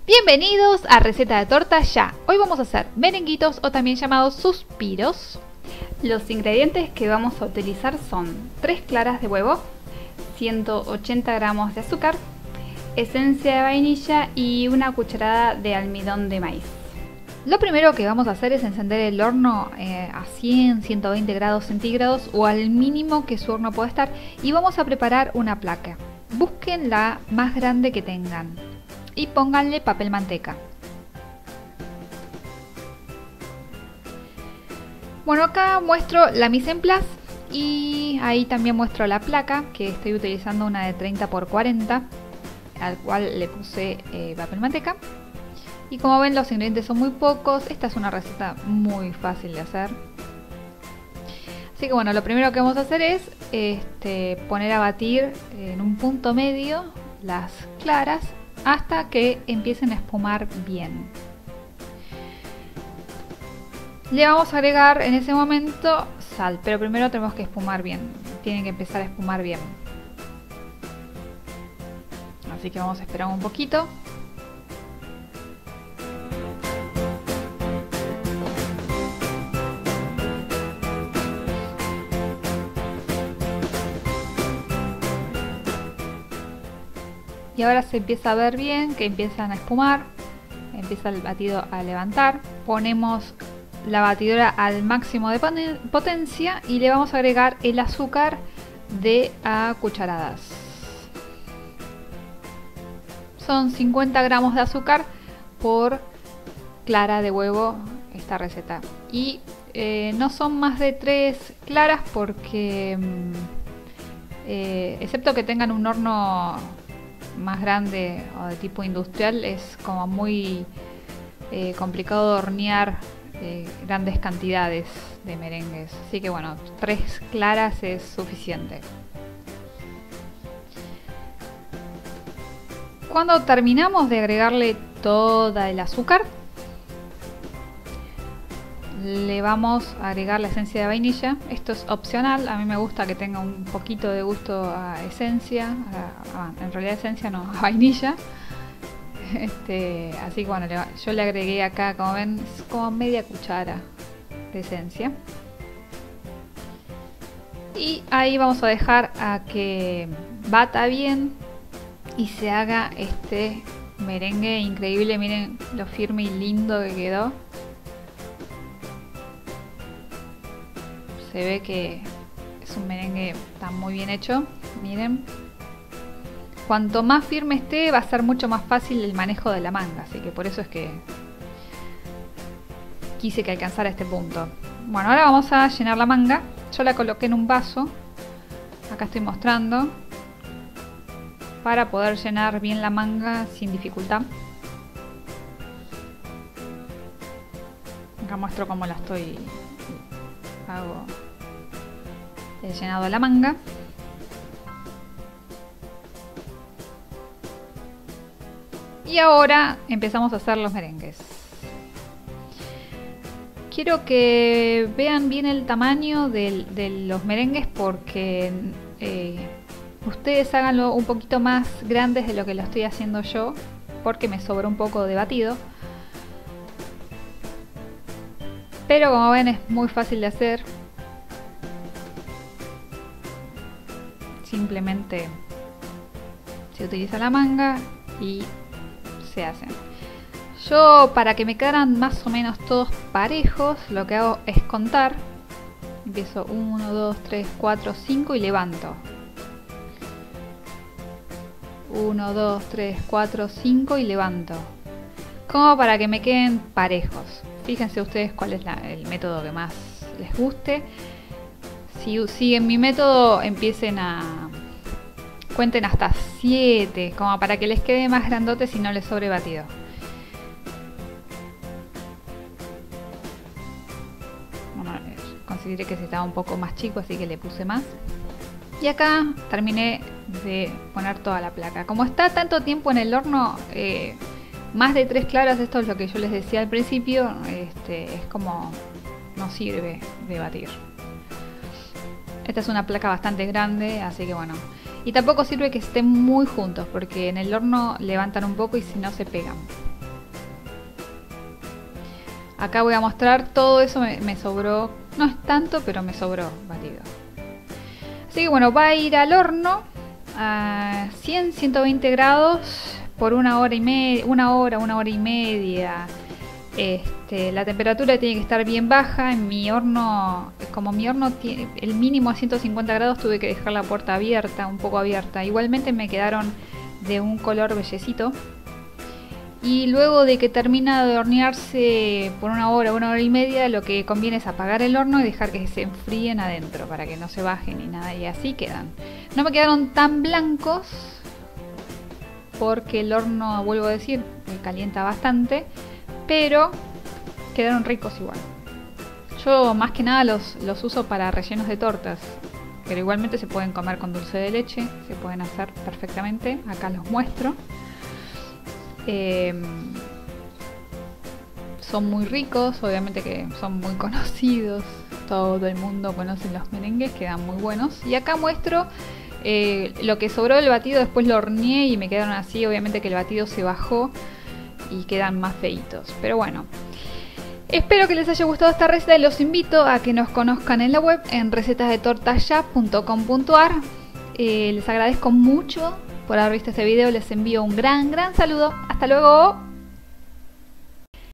Bienvenidos a Receta de Torta Ya. Hoy vamos a hacer merenguitos o también llamados suspiros. Los ingredientes que vamos a utilizar son 3 claras de huevo, 180 gramos de azúcar, esencia de vainilla y una cucharada de almidón de maíz. Lo primero que vamos a hacer es encender el horno a 120 grados centígrados o al mínimo que su horno pueda estar, y vamos a preparar una placa. Busquen la más grande que tengan y pónganle papel manteca. Bueno, acá muestro la mise en place y ahí también muestro la placa, que estoy utilizando una de 30 x 40, al cual le puse papel manteca. Y como ven, los ingredientes son muy pocos. Esta es una receta muy fácil de hacer. Así que bueno, lo primero que vamos a hacer es poner a batir en un punto medio las claras hasta que empiecen a espumar bien. Le vamos a agregar en ese momento sal, pero primero tenemos que espumar bien. Tienen que empezar a espumar bien. Así que vamos a esperar un poquito. Y ahora se empieza a ver bien que empiezan a espumar, empieza el batido a levantar. Ponemos la batidora al máximo de potencia y le vamos a agregar el azúcar de a cucharadas. Son 50 gramos de azúcar por clara de huevo esta receta. Y no son más de 3 claras porque, excepto que tengan un horno más grande o de tipo industrial, es como muy complicado de hornear grandes cantidades de merengues, así que bueno, 3 claras es suficiente. Cuando terminamos de agregarle toda el azúcar, le vamos a agregar la esencia de vainilla. Esto es opcional, a mí me gusta que tenga un poquito de gusto a esencia, en realidad esencia no, a vainilla. Así que bueno, yo le agregué acá, como ven, es como media cuchara de esencia. Y ahí vamos a dejar a que bata bien y se haga este merengue increíble. Miren lo firme y lindo que quedó. Se ve que es un merengue está muy bien hecho. Miren, cuanto más firme esté, va a ser mucho más fácil el manejo de la manga, así que por eso es que quise que alcanzara este punto. Bueno, ahora vamos a llenar la manga. Yo la coloqué en un vaso, acá estoy mostrando, para poder llenar bien la manga sin dificultad. Acá muestro cómo la hago el llenado de la manga. Y ahora empezamos a hacer los merengues. Quiero que vean bien el tamaño de los merengues, porque ustedes háganlo un poquito más grandes de lo que lo estoy haciendo yo, porque me sobró un poco de batido. Pero como ven, es muy fácil de hacer. Simplemente se utiliza la manga y se hacen. Yo, para que me quedaran más o menos todos parejos, lo que hago es contar. Empiezo 1, 2, 3, 4, 5 y levanto. 1, 2, 3, 4, 5 y levanto. Como para que me queden parejos. Fíjense ustedes cuál es el método que más les guste. Si siguen mi método, cuenten hasta 7, como para que les quede más grandote si no les sobre batido. Bueno, consideré que se estaba un poco más chico, así que le puse más. Y acá terminé de poner toda la placa. Como está tanto tiempo en el horno, más de 3 claras, esto es lo que yo les decía al principio, es como no sirve de batir. Esta es una placa bastante grande, así que bueno. Y tampoco sirve que estén muy juntos, porque en el horno levantan un poco y si no se pegan. Acá voy a mostrar todo eso, me sobró, no es tanto, pero me sobró batido. Así que bueno, va a ir al horno a 120 grados por una hora y media, una hora y media. La temperatura tiene que estar bien baja. En mi horno, como mi horno tiene el mínimo a 150 grados, tuve que dejar la puerta abierta, un poco abierta. Igualmente me quedaron de un color bellecito. Y luego de que termina de hornearse por una hora y media, lo que conviene es apagar el horno y dejar que se enfríen adentro para que no se bajen ni nada, y así quedan. No me quedaron tan blancos porque el horno, vuelvo a decir, calienta bastante, pero quedaron ricos igual. Yo más que nada los uso para rellenos de tortas, pero igualmente se pueden comer con dulce de leche, se pueden hacer perfectamente. Acá los muestro. Son muy ricos, obviamente que son muy conocidos, todo el mundo conoce los merengues, quedan muy buenos. Y acá muestro lo que sobró del batido, después lo horneé y me quedaron así. Obviamente que el batido se bajó y quedan más feitos, pero bueno. Espero que les haya gustado esta receta y los invito a que nos conozcan en la web en recetasdetortaya.com.ar. Les agradezco mucho por haber visto este video, les envío un gran saludo. Hasta luego.